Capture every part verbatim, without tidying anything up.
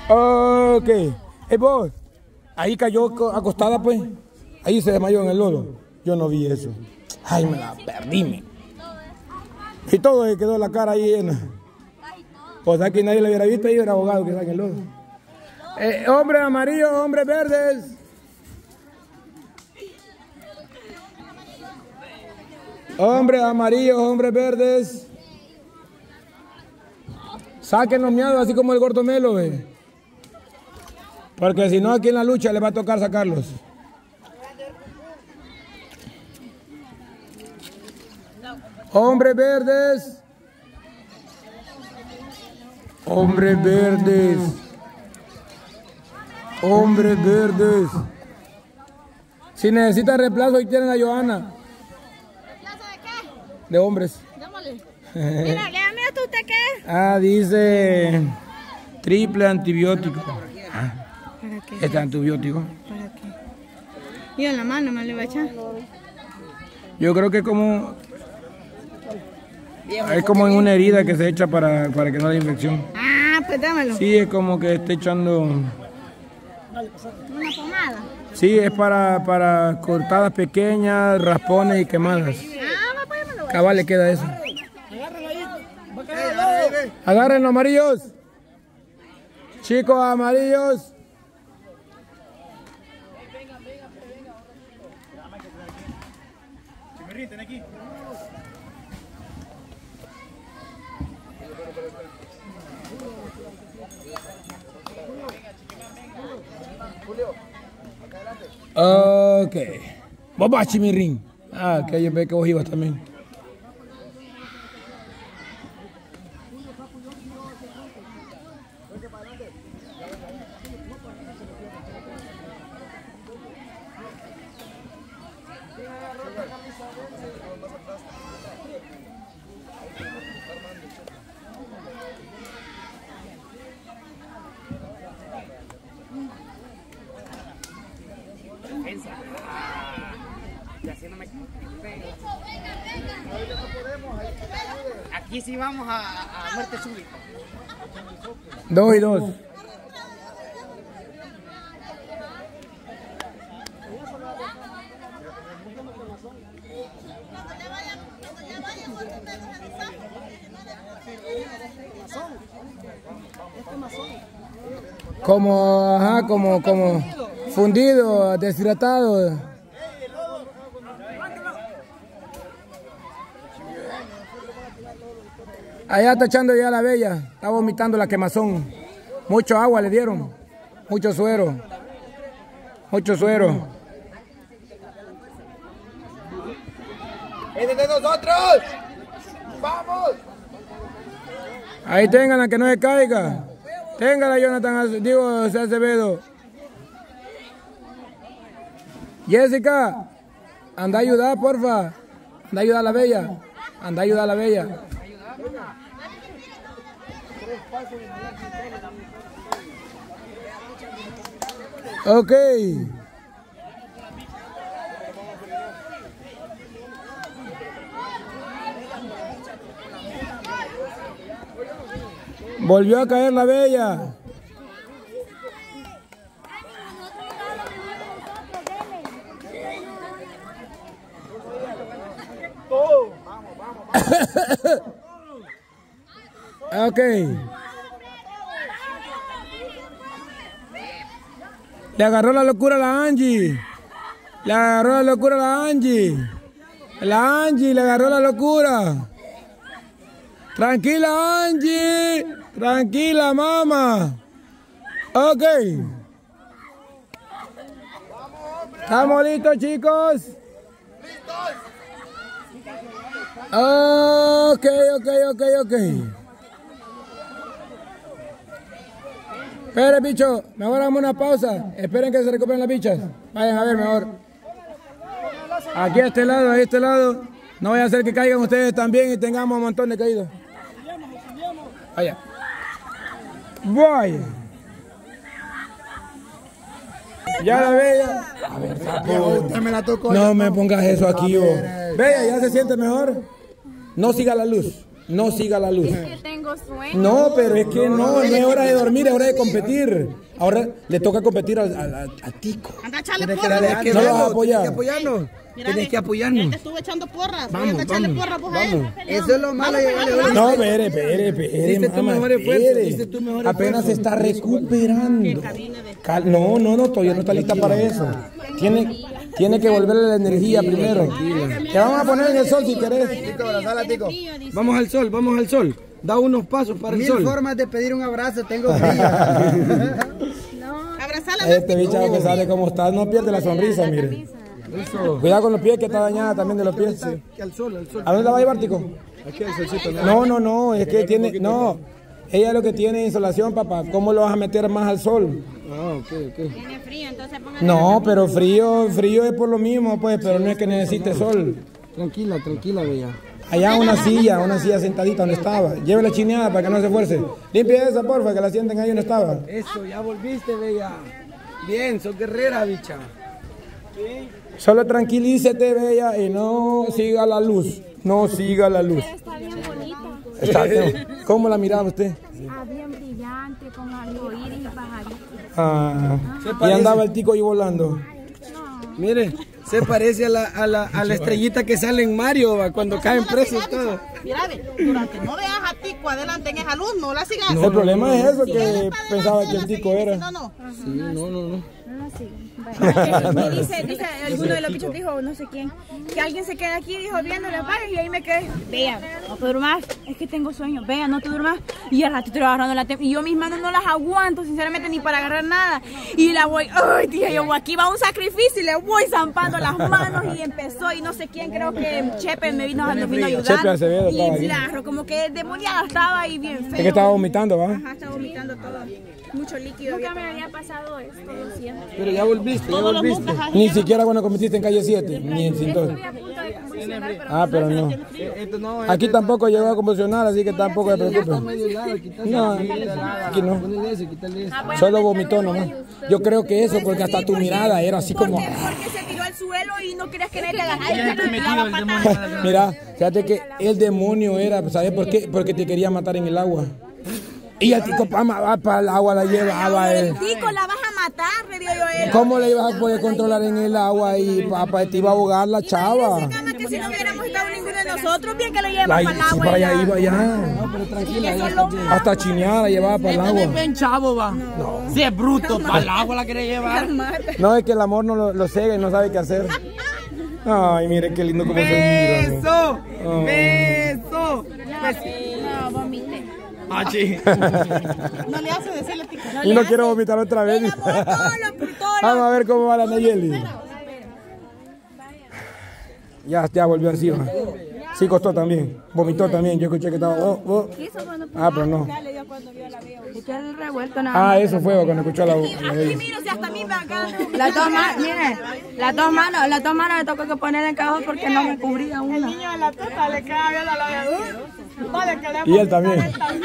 Ok. Hey, vos. Ahí cayó acostada, pues. Ahí se desmayó en el lodo. Yo no vi eso. Ay, me la perdí, me. Y todo se quedó la cara ahí llena. Pues aquí nadie le hubiera visto, ahí era abogado que está en el lodo. Eh, hombres amarillos, hombres verdes. Hombres amarillos, hombres verdes. Saquen los miados, así como el gordo Melo, ve. Porque si no, aquí en la lucha les va a tocar sacarlos. Hombres verdes. Hombres verdes. Hombres verdes. Si necesitan reemplazo, ahí tienen a Johanna. ¿Reemplazo de qué? De hombres. Démosle. Mira, léame esto, ¿usted qué? Ah, dice triple antibiótico. Ah, ¿Para qué? este antibiótico. ¿Para qué? Y en la mano me le va a echar. Yo creo que es como es como en una herida que se echa para, para que no haya infección. Ah, pues dámelo. Sí, es como que esté echando. Una pomada. Sí, es para, para cortadas pequeñas, raspones y quemadas. Ah, va, pues me lo voy a Cabal le queda eso. Agarren los amarillos. Chicos amarillos. Ok. Vamos a Chimirín. Ah, que yo ve que vos ibas también. Aquí sí vamos a, a muerte súbita. Dos y dos. Como, ajá, como, como fundido, deshidratado. Allá está echando ya la bella, está vomitando la quemazón. Mucho agua le dieron, mucho suero, mucho suero. ¡Es de nosotros! ¡Vamos! Ahí ténganla, que no se caiga. Téngala, Jonathan, digo, José Acevedo. Jessica, anda a ayudar, porfa. Anda a ayudar a la bella. Anda a ayudar a la bella. Ok. Volvió a caer la bella. Ok. Le agarró la locura a la Angie. Le agarró la locura a la Angie. La Angie le agarró la locura. Tranquila, Angie. Tranquila, mamá. Ok. ¿Estamos listos, chicos? Ok, ok, ok, ok. Esperen, bicho, mejor hagamos una pausa. Esperen que se recuperen las bichas. Vayan a ver mejor. Aquí a este lado, a este lado. No vaya a ser que caigan ustedes también y tengamos un montón de caídos. Allá. Voy. Ya la bella. A ver, Usted me la tocó. no me pongas eso aquí, vos. Bella, ¿ya se siente mejor? No siga la luz. No siga la luz. que tengo tengo sueño. No, pero es que no, no es hora de dormir, es hora de competir. Ahora le toca competir al, al, al- a Tico. Anda a echarle Tienes que porra. darle que No lo vas a verlo, apoyar. tienes que apoyarnos. Mira, Tienes que Él apoyarnos. te estuvo echando porras. Vamos, Anda a echarle vamos, porra pues a él. vamos. Eso es lo malo. Vamos, ya- vamos, ya- No, espere, espere, espere, Hiciste tu mamá, mejor esfuerzo, espere. hiciste tu mejor Apenas se esfuerzo. está recuperando. Cal- No, no, no, todavía no está lista para eso. Tiene, tiene que volverle la energía primero. Te vamos a poner en el sol si querés. Tico, abrazala, Tico. Vamos al sol, vamos al sol. Da unos pasos para el Mil sol. formas de pedir un abrazo, tengo frío. Abrazala. Este bicho que sabe cómo está, no pierde la sonrisa, mire. Cuidado con los pies que está dañada también de los pies. sí. Al sol, al sol. ¿A dónde la va a llevar, Tico? Aquí el solcito. No, no, no, es que tiene, no. Ella lo que tiene es insolación, papá. ¿Cómo lo vas a meter más al sol? Ah, ok, ok. Tiene frío, entonces póngale. No, pero frío, frío es por lo mismo, pues, pero no es que necesite sol. Tranquila, tranquila, bella. Allá una silla, una silla sentadita donde estaba. Llévela chineada para que no se esfuerce. Limpia esa, porfa, que la sienten ahí donde estaba. Eso, ya volviste, bella. Bien, sos guerrera, bicha. Solo tranquilícete, bella, y no siga la luz. No siga la luz. Está bien bonita. Está bien. ¿Cómo la miraba usted? Ah, bien brillante, con algo iris y pajaritos. Ah, y andaba el tico ahí volando. Mire, se parece a la, a la, a la estrellita que sale en Mario, va, cuando caen presos todos. Mira, ve, durante no veas a Tico adelante en esa luz, no la sigas. El problema es eso, que Para pensaba adelante, que el la tico sigas, era. No, no. Sí, no, no, no. No la siguen. Bueno, y dice, dice, alguno de los bichos dijo, no sé quién, que alguien se queda aquí, dijo, viendo las vallas, y ahí me quedé. Vea, no te durmas, es que tengo sueño. Vea, no te durmas. Y al ratito agarrando la tem- y yo mis manos no las aguanto, sinceramente, ni para agarrar nada. Y la voy, ay, dije yo, aquí va un sacrificio, y le voy zampando las manos, y empezó, y no sé quién, creo que Chepe me vino, me vino a ayudar. Chepe Acevedo estaba y aquí. claro, como que demoniada estaba ahí bien feo. Es que estaba vomitando, ¿va? Ajá, estaba vomitando todo. Mucho líquido. Nunca me había pasado esto, lo siento. Pero ya volviste, ya volviste. Ni siquiera cuando competiste en calle siete, ni en Cintor. Estuve a punto de convulsionar, pero Ah, pero no. Esto no, Aquí tampoco llegó a convulsionar, así que tampoco se preocupe. medio helado, quítale. No, aquí no. Ponle ese, quítale ese. Solo vomitó nomás. Yo creo que eso, porque hasta tu mirada era así como... Porque, porque se tiró al suelo y no querías que nadie te agarrara. Mira, fíjate que el demonio era, ¿sabes por qué? Porque te quería matar en el agua. Y el tico para pa el agua la llevaba él. Tico, la vas a matar, le digo yo a él. ¿Cómo le ibas a poder controlar en el agua y papá te iba a ahogar la chava? Cama que si no hubiéramos estado ninguno de nosotros, bien que lo llevamos Ay, para el sí, agua. para allá ya. iba allá. Pero tranquila, ya Solo- Hasta chineada la llevaba para el agua. bien chavo, va. Si es bruto, para el agua la quería llevar. No, es que el amor no lo, lo cega y no sabe qué hacer. Ay, mire qué lindo como se mira. ¡Beso! Oh. ¡Beso! No, vomité. Ah, sí. No le hace decirle a Tico. Y no quiero vomitar otra vez. El amor, todo lo, todo lo- Vamos a ver cómo va la Nayeli. Ya, ya volvió así, va. Sí costó también. Vomitó también. Yo escuché que estaba... oh, oh. Ah, pero no. Es que el revuelto nada. Ah, eso fue cuando escuchó la, la Aquí bella. miro, si hasta a mí me acá. Las dos manos, miren, las dos manos, las dos manos me tocó que poner en cajón porque no me cubría una. Niño de la teta le queda bien a la de no le queremos. Y él también.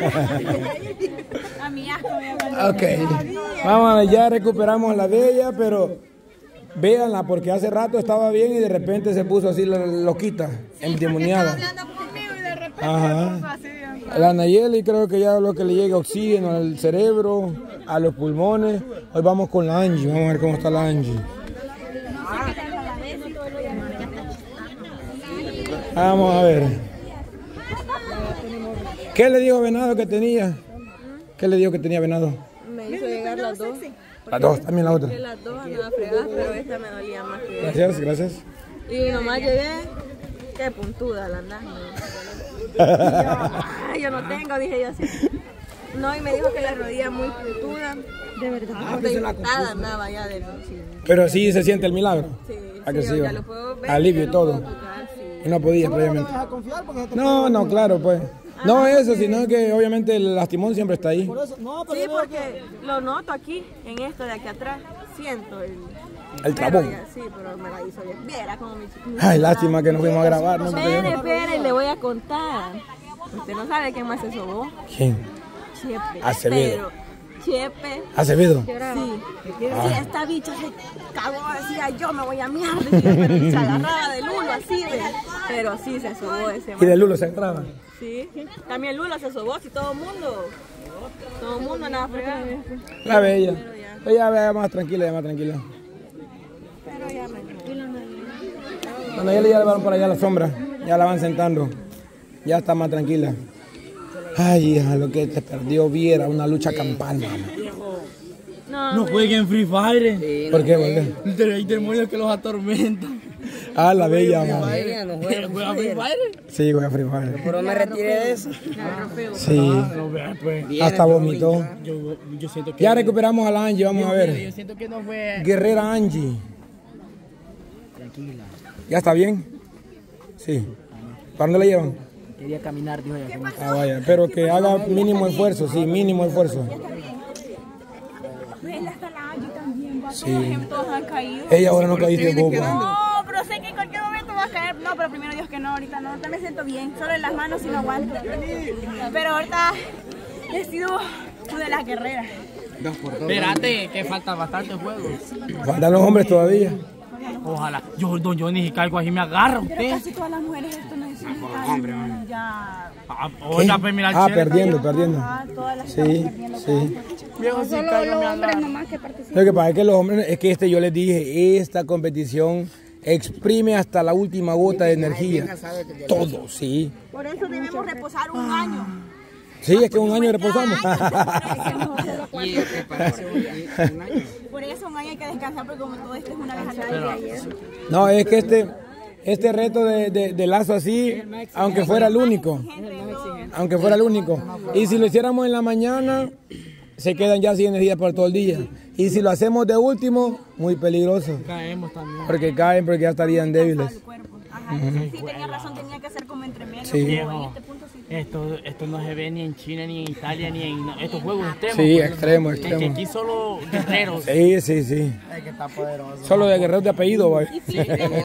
A mi asco, Ok. Vamos a ver, ya recuperamos a la bella, pero véanla porque hace rato estaba bien y de repente se puso así la loquita, endemoniada. Hablando conmigo y de repente Ajá. así. La Nayeli creo que ya lo que le llega oxígeno al cerebro, a los pulmones. Hoy vamos con la Angie, vamos a ver cómo está la Angie. Vamos a ver. ¿Qué le dijo Venado que tenía? ¿Qué le dijo que tenía Venado? Me hizo llegar las dos. Las dos, también la otra. Que las dos andaba fregadas, pero esta me dolía más que esta. Gracias, gracias. Y nomás llegué, qué puntuda la andaba. Ay, yo no tengo, dije yo así. No, y me dijo que la rodilla muy puntuda. De verdad. Hasta infectada andaba ya de noche. Pero sí se siente el milagro. Sí, ¿A que sí, sí, ya va? lo puedo ver. Alivio y ya lo todo. puedo tocar, sí. Y no podía previamente. No, no, claro, pues. No eso, sino que obviamente el lastimón siempre está ahí. Sí, porque lo noto aquí, en esto de aquí atrás. Siento el... El pero trabón. ya, sí, pero me la hizo bien. Viera como mi chiquito. Ay, lástima que no fuimos a grabar, ¿no? Espere, espere, le voy a contar. Usted no sabe quién más se sobó. ¿Quién? Chepe. Acevedo. Pero, Chepe. ¿Acevedo? Sí. Sí, esta bicha se cagó, decía yo me voy a mierda. Pero se agarraba del uno así, de, pero sí se sobó ese Y man. de Lulo se entraba. Sí. También Lula se sobó y todo el mundo. Todo el mundo andaba fregando. La bella. Ella vea más tranquila, ya más tranquila. Pero ya me Bueno, ya le llevaron por allá a la sombra. Ya la van sentando. Ya está más tranquila. Ay, hija, lo que te perdió viera una lucha campal, mamá. No, no jueguen Free Fire. Sí, ¿Por qué? ¿Por qué? Hay demonios que los atormentan. Ah, la bella, mamá. No juega Free Fire. Sí, juega Free Fire. Pero me retiré de eso. Sí. No, pues. Hasta vomitó. Yo, yo siento que... Ya recuperamos a la Angie, vamos a Yo ver. siento que no fue... Guerrera Angie. Tranquila. ¿Ya está bien? Sí. ¿Para dónde la llevan? Quería caminar, dijo ella. Ah, vaya. Pero que haga mínimo esfuerzo, sí, mínimo esfuerzo. Ven, hasta la Angie también, va. Sí. Todos han caído. Ella ahora no caíste bobo. No, pero sé que en cualquier momento va a caer. No, pero primero Dios que no, ahorita no. Ahorita me siento bien. Solo en las manos si no aguanto. Pero ahorita he sido una de las guerreras. Espérate, que falta bastante juego. Faltan los hombres todavía. Ojalá. Yo, don Johnny, si caigo así me agarra Pero usted. casi todas las mujeres esto no necesitan. Ya. Ah, oiga, pues mira, el Ah, chile perdiendo, está perdiendo. Ah, todas las Sí, perdiendo. sí. viejo, si caigo me agarra. Lo que pasa es que los hombres, es que este yo les dije, esta competición exprime hasta la última gota de energía. Todo, sí. Por eso debemos reposar un año. Sí, es que un año reposamos. Por eso un año hay que descansar, porque como todo esto es una vez al año. No, es que este, este reto de, de, de lazo así, aunque fuera el único, aunque fuera el único, y si lo hiciéramos en la mañana, se quedan ya sin energía por todo el día. Y si lo hacemos de último, muy peligroso. Caemos también. Porque caen, porque ya estarían débiles. Ajá, sí, tenía razón, tenía que ser como entre medio. Sí. Viejo, esto, esto no se ve ni en China, ni en Italia, ni en no, estos juegos extremos. Sí, pues. extremo, Es que extremo. aquí solo guerreros. Sí, sí, sí. Solo de guerreros de apellido, güey.